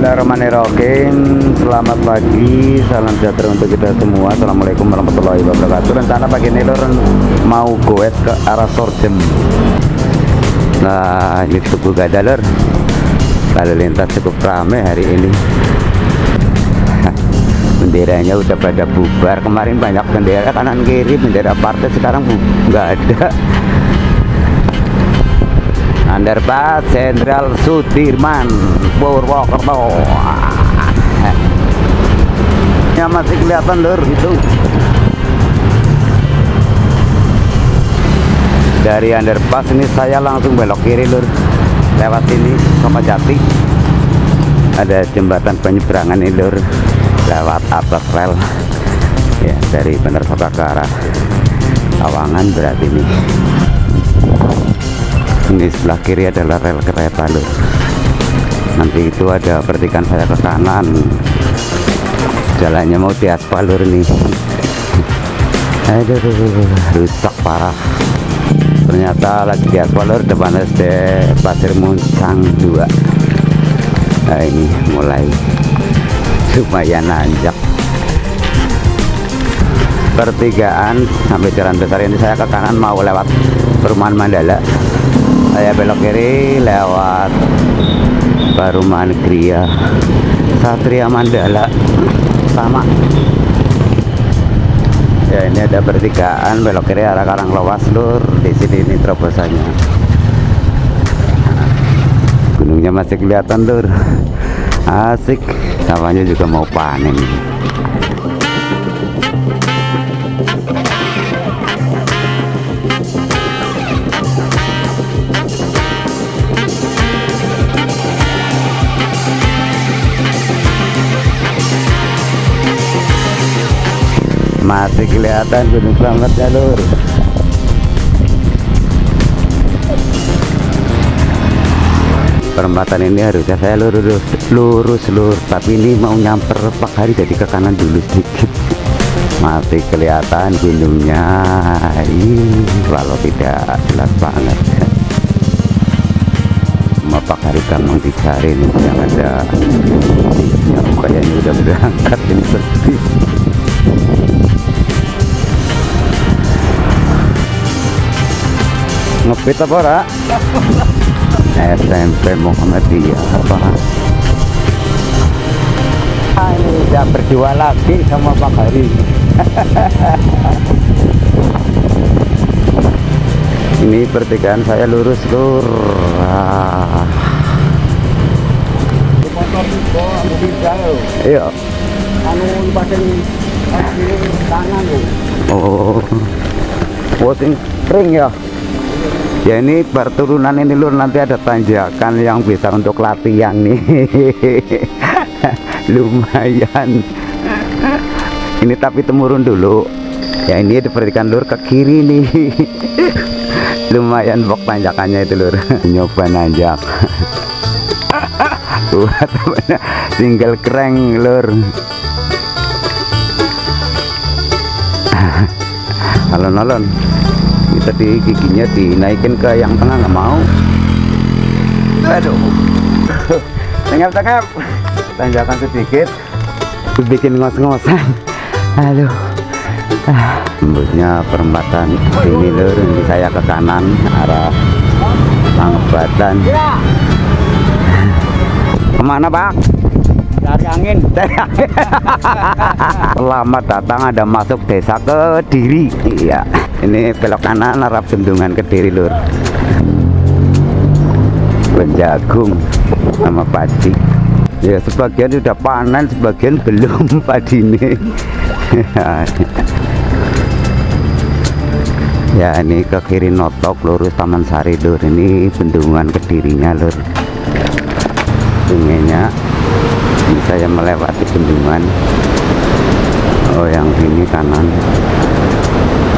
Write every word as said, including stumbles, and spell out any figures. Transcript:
Bismillahirrahmanirrahim. Selamat pagi, salam sejahtera untuk kita semua. Assalamualaikum warahmatullahi wabarakatuh. Rencana pagi ini lor mau goes ke arah Sorjem. Nah, ini cukup gak ada lor. Lalu lintas cukup ramai hari ini. Benderanya udah pada bubar. Kemarin banyak bendera kanan kiri, bendera partai, sekarang nggak ada. Underpass Jenderal Sudirman Purwokerto. Ya masih kelihatan lur itu. Dari underpass ini saya langsung belok kiri lur. Lewat ini Kamajati. Ada jembatan penyeberangan ini lur. Lewat atas rel. Ya, dari Bener Sabak ke arah Sawangan berarti ini. Ini sebelah kiri adalah rel kereta lur. Nanti itu ada pertikan saya ke kanan. Jalannya mau diaspal lur nih. Aduh, rusak parah. Ternyata lagi diaspal lur, depan S D Pasir Muncang dua. Nah ini mulai lumayan nanjak. Pertigaan sampai jalan besar ini saya ke kanan mau lewat perumahan Mandala. Saya belok kiri lewat perumahan Gria Satria Mandala sama. Ya ini ada pertigaan belok kiri arah Karanglewas lur. Di sini ini terobosannya. Gunungnya masih kelihatan lur. Asik. Sawahnya juga mau panen. Masih kelihatan Gunung Slamet ya lur. Perempatan ini harusnya saya lurus lurus lur, tapi ini mau nyamper Pak Hari jadi ke kanan dulu sedikit. Masih kelihatan gunungnya. Ih, kalau tidak jelas banget. Sama Pak Hari gampang dicari nih, yang ada yang kayaknya udah berangkat ini sepi. Ngepit apa ora? S M P Muhammadiyah apa? Ah, ini udah berdua lagi sama Pak Hari. Ini pertigaan saya lurus lur. Ah. Motor itu mobil jauh. Iya. Anu pasang tangan lho. Oh. Posting spring ya. Ya ini perturunan ini lur, nanti ada tanjakan yang bisa untuk latihan nih. Lumayan. Ini tapi temurun dulu. Ya ini diperhatikan lur ke kiri nih. Lumayan bok tanjakannya itu lur. Nyoba nanjak. Buat single crank lur. Alon-alon. Tadi giginya dinaikin ke yang tengah nggak mau. Aduh, tengap-tengap, tanjakan sedikit, bikin ngos-ngosan. Aduh, tembusnya perempatan ini lur, ini saya ke kanan arah Pangebatan. Kemana Pak? Dari angin. Dari angin. Selamat datang, ada masuk desa Kediri. Iya. Ini belok kanan arah bendungan Kediri lur. Penjagung sama padi. Ya sebagian sudah panen, sebagian belum padi ini. Ya ini ke kiri notok lurus Taman Sari lur. Ini bendungan Kedirinya lur. Sungainya. Ini saya melewati bendungan. Oh yang sini kanan.